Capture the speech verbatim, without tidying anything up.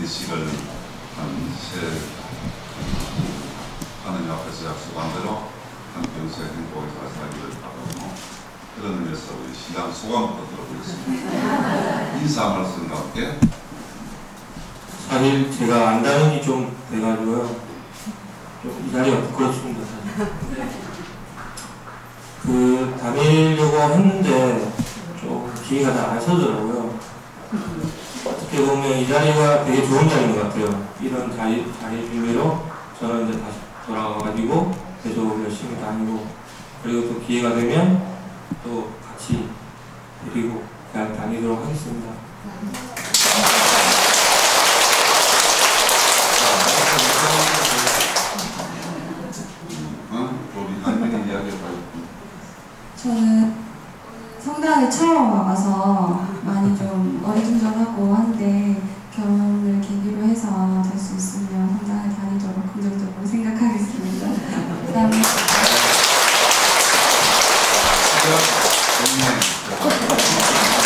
이직을 한새 하느님 앞에서 약속한 대로 한 평생 행복하게 잘 살기를 바라고, 그런 의미에서 우리 신랑 소감부터 들어보겠습니다. 인사 말씀과 함께. 사실 제가 안 다닌 지 좀 돼가지고요. 좀 이 자리가 부끄럽습니다, 사실. 그, 다니려고 했는데 좀 기회가 잘 안 서더라고요. 어떻게 보면 이 자리가 되게 좋은 자리인 것 같아요. 이런 자리, 자리 비밀로 저는 이제 다시 돌아가가지고 계속 열심히 다니고, 그리고 또 기회가 되면 또 같이 데리고 그냥 다니도록 하겠습니다. 저는 성당에 처음 와봐서 많이 좀 어리둥절하고 한데, 결혼을 계기로 해서 될 수 있으면 성당에 다니도록 긍정적으로 생각하겠습니다. 감사합니다.